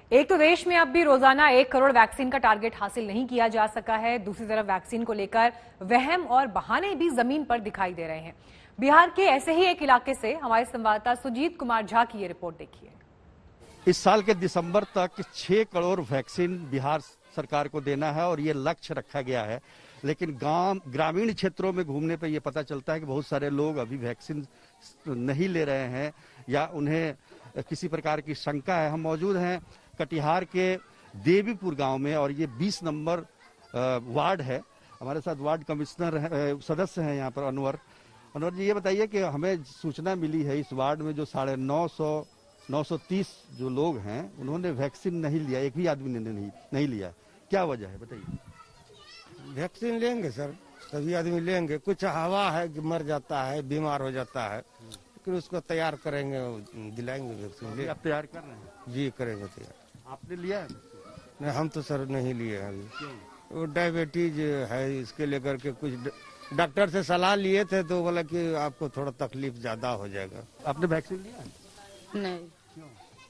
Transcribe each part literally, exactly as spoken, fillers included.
एक तो देश में अब भी रोजाना एक करोड़ वैक्सीन का टारगेट हासिल नहीं किया जा सका है। दूसरी तरफ वैक्सीन को लेकर वहम और बहाने भी जमीन पर दिखाई दे रहे हैं। बिहार के ऐसे ही एक इलाके से हमारे संवाददाता सुजीत कुमार झा की ये रिपोर्ट देखिए। इस साल के दिसंबर तक छह करोड़ वैक्सीन बिहार सरकार को देना है और ये लक्ष्य रखा गया है। लेकिन गांव ग्रामीण क्षेत्रों में घूमने पर यह पता चलता है कि बहुत सारे लोग अभी वैक्सीन नहीं ले रहे हैं या उन्हें किसी प्रकार की शंका है। हम मौजूद हैं कटिहार के देवीपुर गांव में और ये बीस नंबर वार्ड है। हमारे साथ वार्ड कमिश्नर सदस्य हैं यहाँ पर अनवर अनवर जी, ये बताइए कि हमें सूचना मिली है इस वार्ड में जो साढ़े नौ सौ नौ सौ तीस जो लोग हैं उन्होंने वैक्सीन नहीं लिया, एक भी आदमी ने नहीं नहीं लिया, क्या वजह है बताइए। वैक्सीन लेंगे सर, सभी आदमी लेंगे। कुछ हवा है कि मर जाता है, बीमार हो जाता है, लेकिन उसको तैयार करेंगे, दिलाएंगे वैक्सीन। आप तैयार कर रहे हैं? जी करेंगे तैयार। आपने लिया है? नहीं, हम तो सर नहीं लिए हैं अभी। वो डायबिटीज है, इसके लेकर के कुछ डॉक्टर से सलाह लिए थे तो बोला कि आपको थोड़ा तकलीफ ज्यादा हो जाएगा। आपने वैक्सीन लिया है? नहीं। क्यों?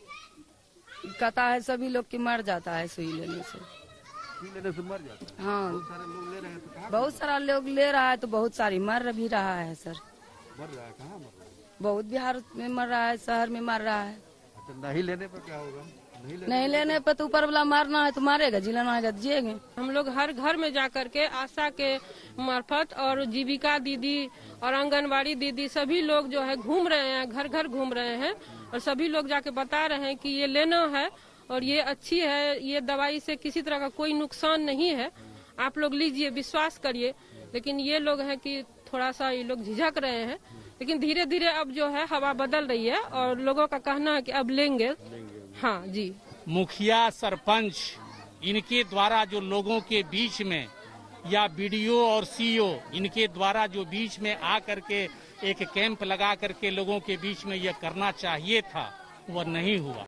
कहता है सभी लोग की मर जाता है सुई लेने से। सुई लेने से मर जाता है? हाँ, बहुत सारे लोग ले रहे हैं तो कहाँ बहुत सारा लोग ले रहा है तो बहुत सारी मर भी रहा है सर। मर रहा है? कहाँ मर रहा है? बहुत बिहार में मर रहा है, शहर में मर रहा है। तो नहीं लेने पर क्या होगा? नहीं लेने, नहीं लेने पर तो ऊपर वाला मारना है तो मारेगा, जिलाना है तो जिएंगे। हम लोग हर घर में जा करके आशा के मार्फत और जीविका दीदी और आंगनबाड़ी दीदी सभी लोग जो है घूम रहे हैं, घर घर घूम रहे हैं और सभी लोग जाके बता रहे हैं कि ये लेना है और ये अच्छी है, ये दवाई से किसी तरह का कोई नुकसान नहीं है, आप लोग लीजिए, विश्वास करिए। लेकिन ये लोग हैं कि थोड़ा सा ये लोग झिझक रहे हैं, लेकिन धीरे धीरे अब जो है हवा बदल रही है और लोगों का कहना है कि अब लेंगे। हाँ जी, मुखिया सरपंच इनके द्वारा जो लोगों के बीच में या बीडीओ और सीईओ इनके द्वारा जो बीच में आ करके एक कैंप लगा करके लोगों के बीच में यह करना चाहिए था, वह नहीं हुआ।